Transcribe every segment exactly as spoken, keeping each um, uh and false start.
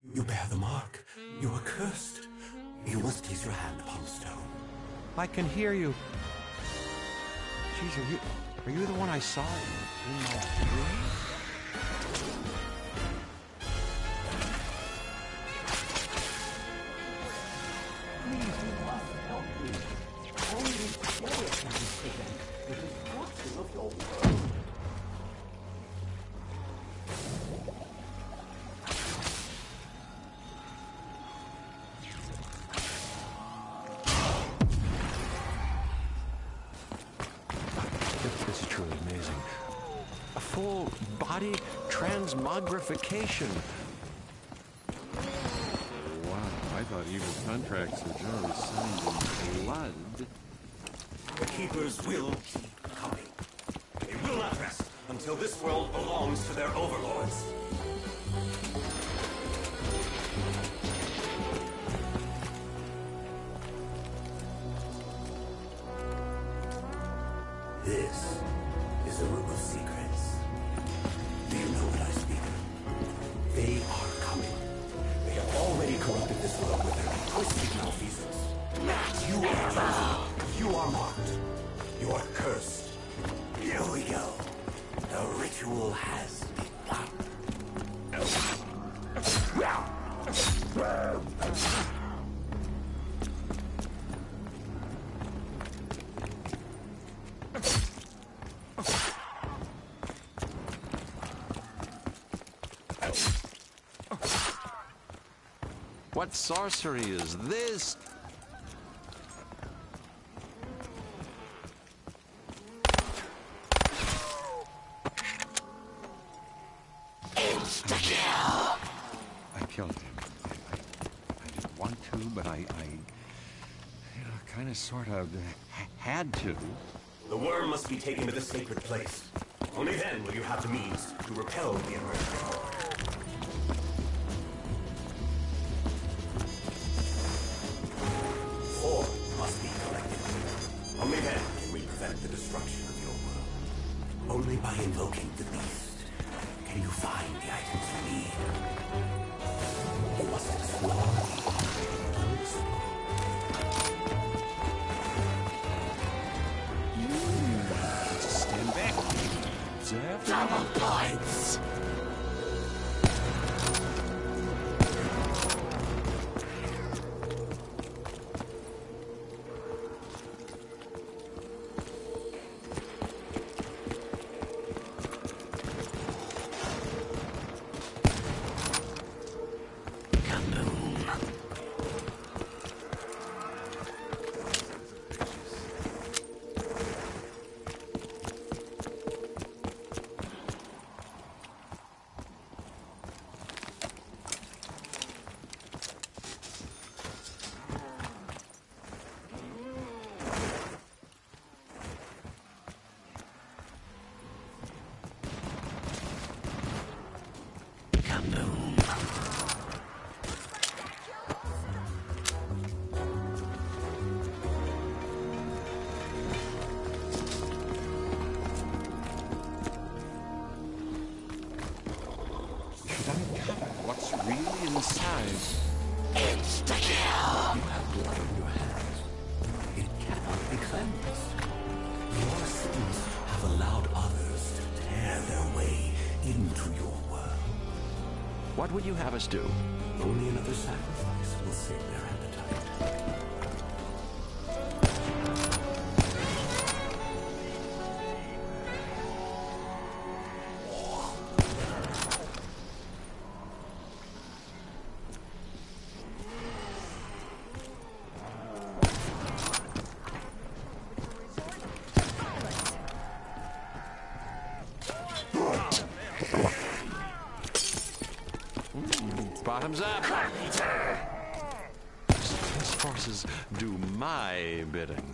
You bear the mark. You are cursed. You must place your hand upon the stone. I can hear you. Jeez, are you, are you the one I saw in, in my dream? This is truly amazing. A full body transmogrification. Wow, I thought evil contracts were generally signed in blood. The Keepers will keep coming. They will not rest until this world belongs to their overlords. This is a room of secrets. Do you know what I speak of? They are coming. They have already corrupted this world with their twisted malfeasance. You are chosen. You are marked. You are cursed. Here we go. The ritual has begun. What sorcery is this? Insta-kill! I killed him. I, I, I didn't want to, but I, I you know, kind of, sort of ha had to. The worm must be taken to the sacred place. Only then will you have the means to repel the emerging. Four must be collected. Only then can we prevent the destruction of your world. Only by invoking the beast can you find the items you need. You must explore the unexplored. Stand back. Observe. Double points! What's really inside? Insta-kill! You have blood on your hands. It cannot be cleansed. Your sins have allowed others to tear their way into your world. What would you have us do? Only another sacrifice will save their appetite. Bottoms up. These forces do my bidding.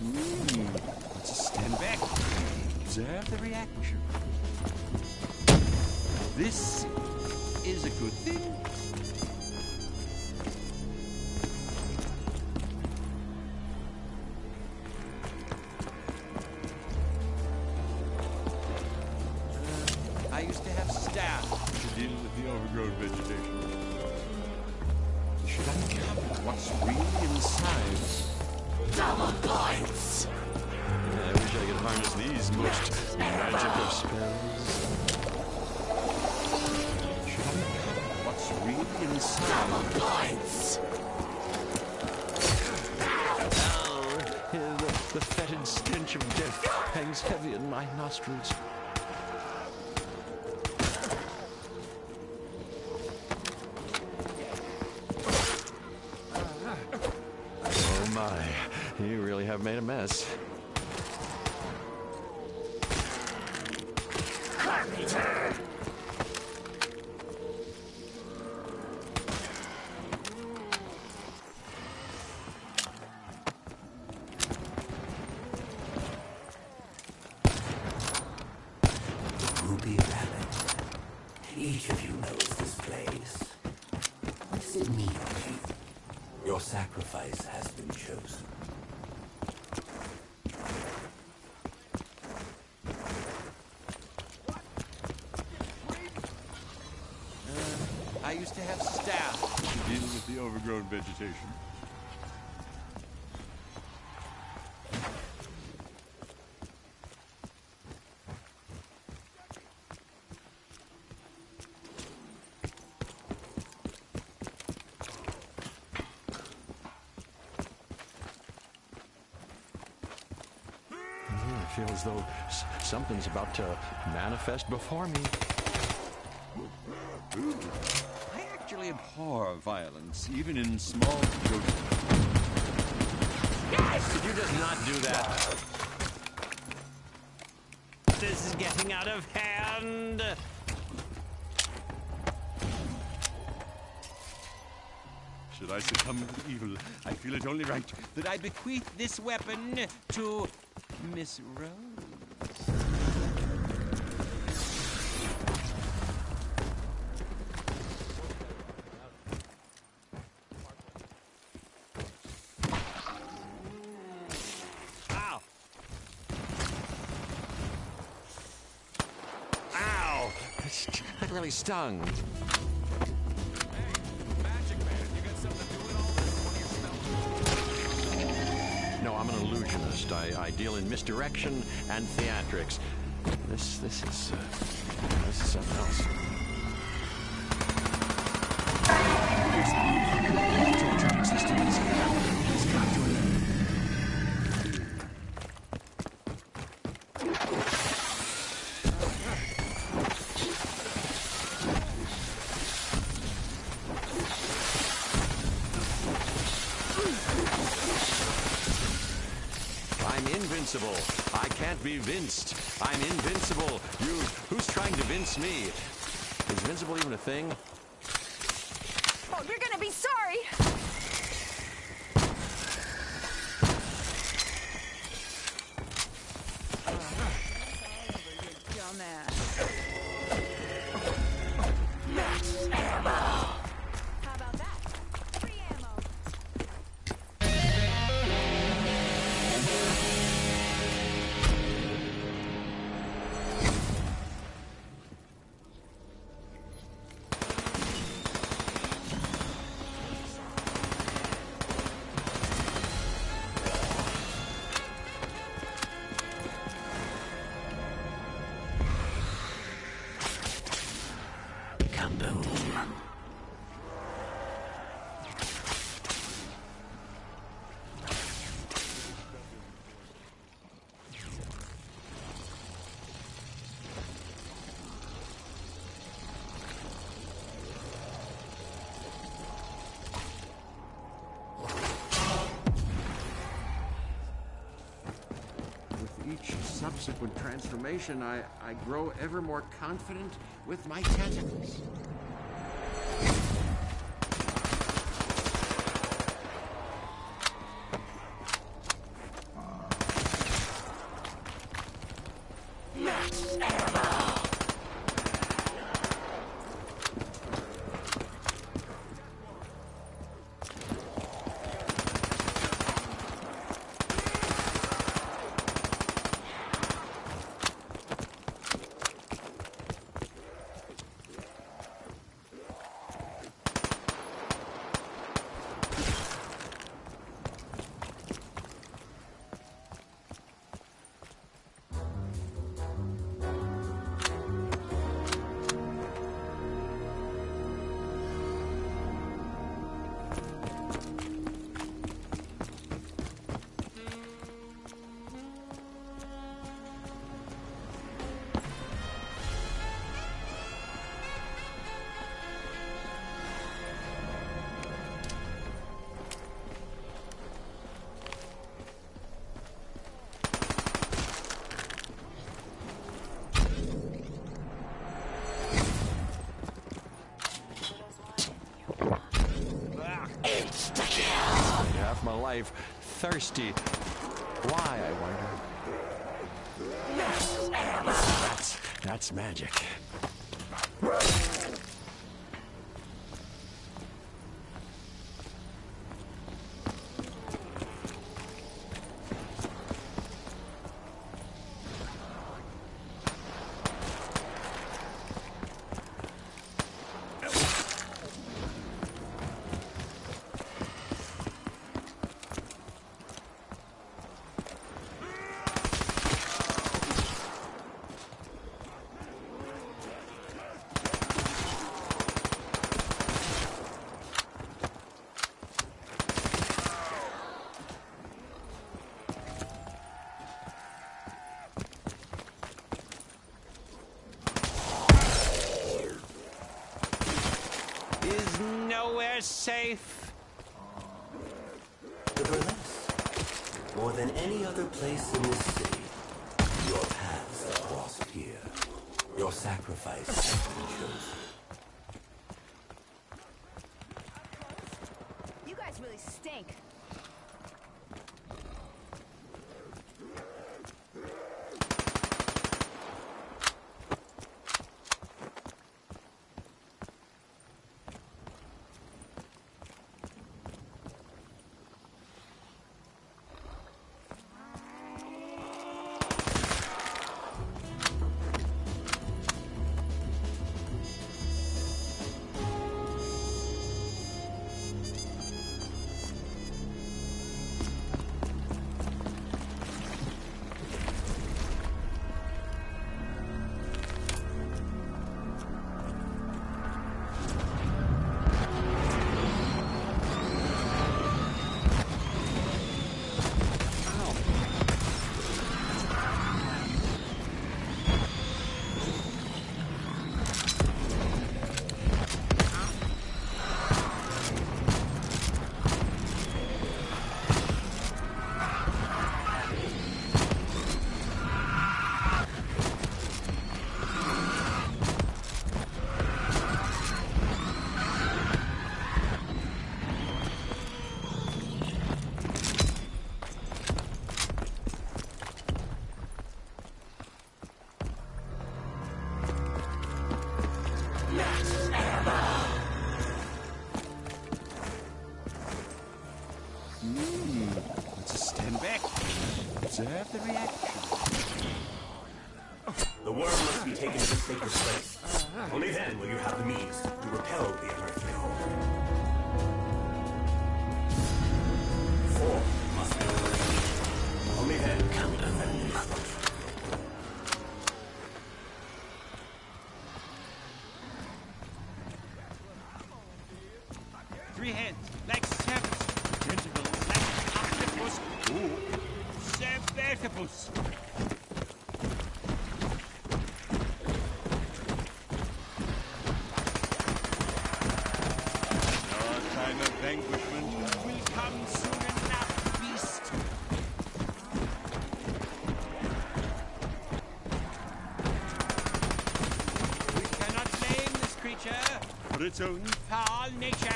Hmm. Let's just stand back. Observe the reaction. This is a good thing. Uh, I used to have staff to deal with the overgrown vegetation. Should I cover what's really inside? Double points. Yeah, I wish I could harness these most magical spells. Should I cover what's really inside? Double points. Oh, the, the fetid stench of death hangs heavy in my nostrils. Oh my, you really have made a mess. Ruby Rabbit. Each of you knows this place. What does it mean to you? Your sacrifice has been chosen. Uh, I used to have staff to deal with the overgrown vegetation. I feel as though s something's about to manifest before me. I actually abhor violence, even in small doses. Could you just not do that? This is getting out of hand. Should I succumb to evil, I feel it only right that I bequeath this weapon to Miss Rose. Ow! Ow! That really stung. No, I'm an illusionist. I, I deal in misdirection and theatrics. This, this is, uh, this is something else. I'm invincible. I can't be vinced. I'm invincible. You, who's trying to vince me? Is invincible even a thing? Oh, you're gonna be sorry! Dumbass. Max ammo. How about that? Free ammo. Kaboom. With each subsequent transformation, I, I grow ever more confident with my tentacles. alive, thirsty. Why, I wonder? That's, that's magic. Is nowhere safe? The burlesque. More than any other place in this city, your paths have crossed here. Your sacrifice has been chosen. You guys really stink. Observe the reaction. The worm must be taken to the sacred place. Only then will you have the means to repel the unearthly horde. Four must be completed. Only then can we defend the destruction. Three heads, like serpents. Tentacles, like octopus. Ooh. Cerbertopus. Your time of vanquishment will come soon enough, beast. We cannot blame this creature for its own foul nature.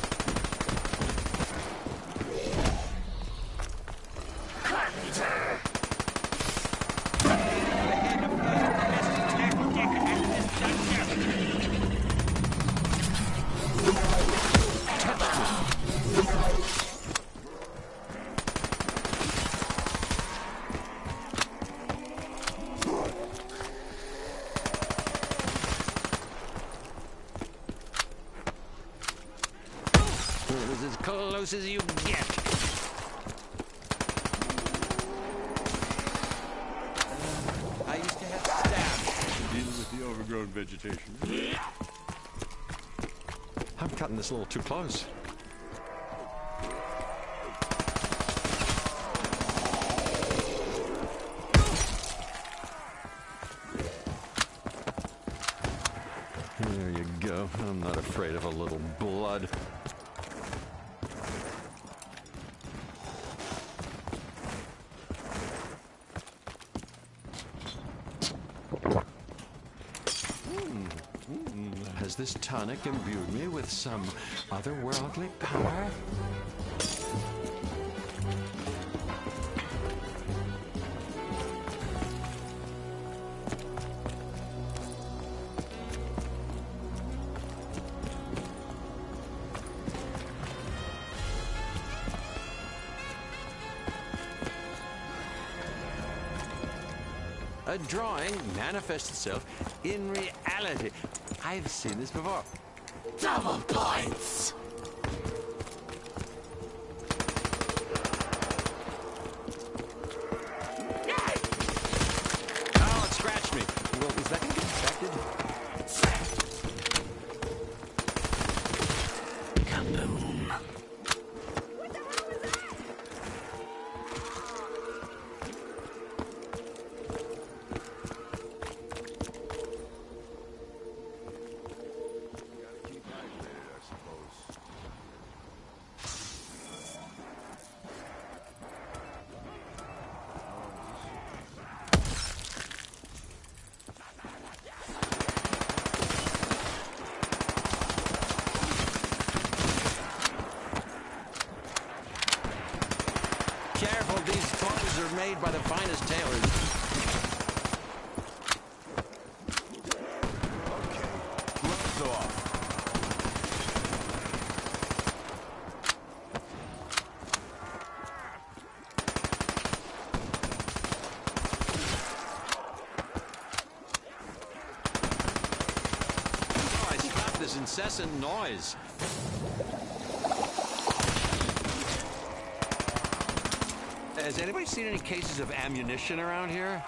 This is as close as you get. I used to have staff to deal with the overgrown vegetation. I'm cutting this a little too close. There you go. I'm not afraid of a little blood. Has this tonic imbued me with some otherworldly power? a drawing manifests itself in reality. I've seen this before. Double points. Oh, it scratched me. Well, is that going to get infected? Kaboom. What the hell was that? Gotta keep hydrated, I suppose. Careful, these toys are made by the finest tailors. Okay, gloves off. Oh, I stopped this incessant noise. Has anybody seen any cases of ammunition around here?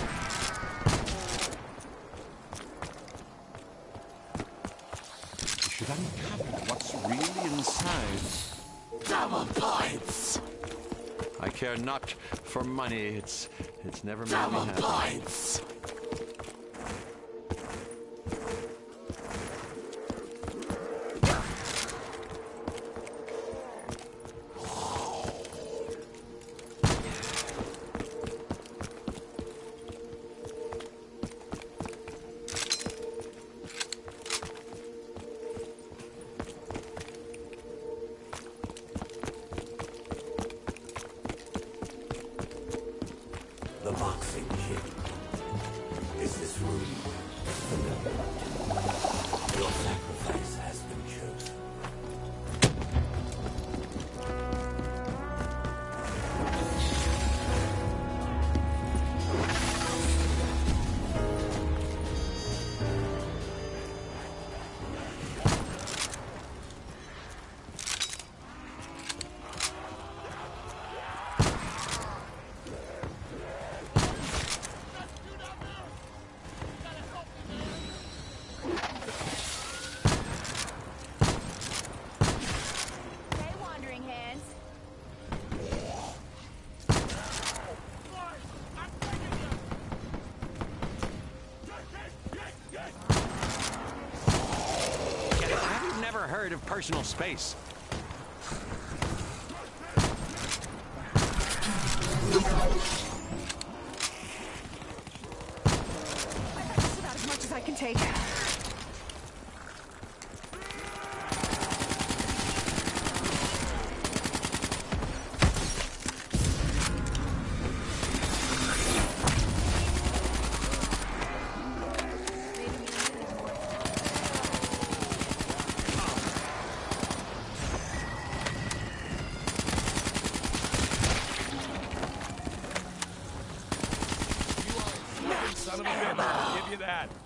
We should uncover what's really inside. Double points. I care not for money. It's it's never made me Double happy. points. The boxing gym. Is this room familiar? Your sacrifice has been chosen. Hey, wandering hands. Have you never heard of personal space? That's about as much as I can take. Son of a bitch, I'll give you that.